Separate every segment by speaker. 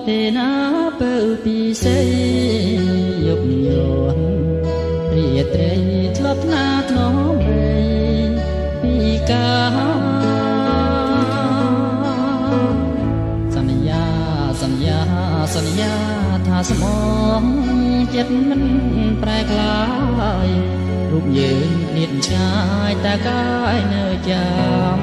Speaker 1: ទេណាបើពីសេយុបយន់រាត្រីធ្លាប់ណាធ្នមពីកាសន្យាថាស្មងចិត្តមិនប្រែក្លាយរូបយើងគ្នាឆ្ងាយតែកាយនៅចាំ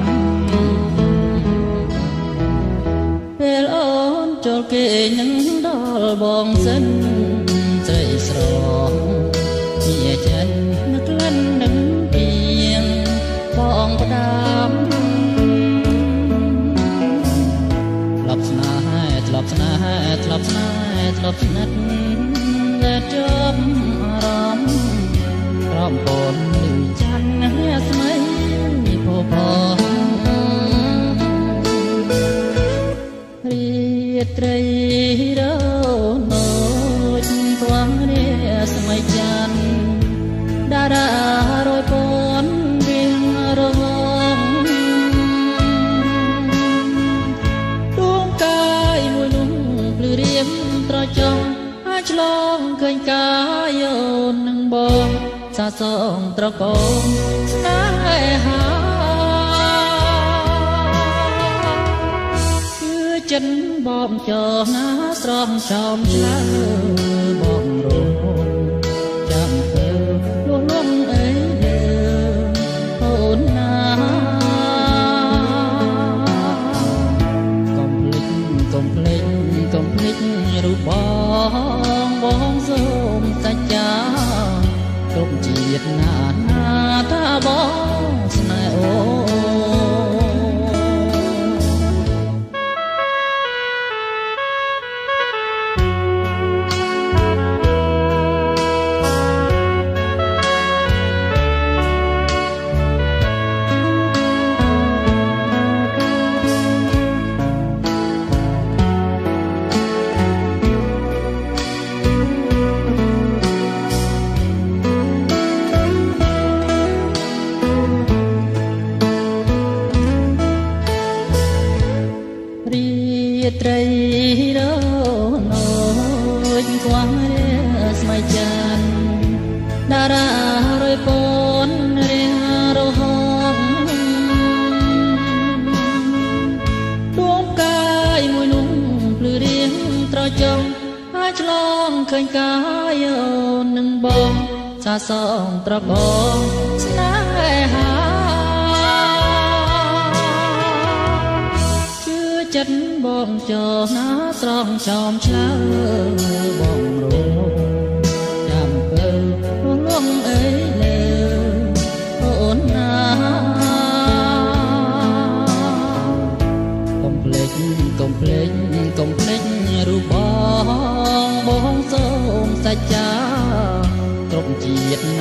Speaker 1: ពេលអូនចូលគេនឹងដល់បងសិនស្រីស្រងជាចិននឹកលិននឹងពីងបងផ្ដាំធ្លាប់ស្នេហ៍ធ្លាប់ស្និទ្ធតែចប់អារម្មណ៍ក្រំពននឹងច័ន្ទរាស្មីភពផងរាត្រីរនោចស្វាងរាស្មីច័ន្ទតារារយពនរៀងរងដួងកាយមួយនោះភ្លឺរៀមត្រចង់អាចឆ្លងឃើញកាយអូននឹងបងសាសងត្រកងស្នេហាគឺចិត្តបងចោណាស្រស់ចោមឆ្លើបងរងចាំទៅលួងលងអីលើអូនណាកុំភ្លេចរូបបងសូមសច្ចាគ្រប់ជាតិណាថាបងស្នេហ៍អូរាត្រីរនោចស្វាងរាស្មីច័ន្ទតារារយពនរៀងរហងដួងកាយមួយនោះភ្លឺរៀងត្រចង់អាចឆ្លងឃើញកាយអូននឹងបងសាសងត្រកងស្នេហាចិត្តបងចោណាស្រងចោមឆ្លើបងរងចាំទៅលួងលងអីលើអូនណាកុំភ្លេចរូបបងសូមសច្ចាគ្រប់ជាតិណា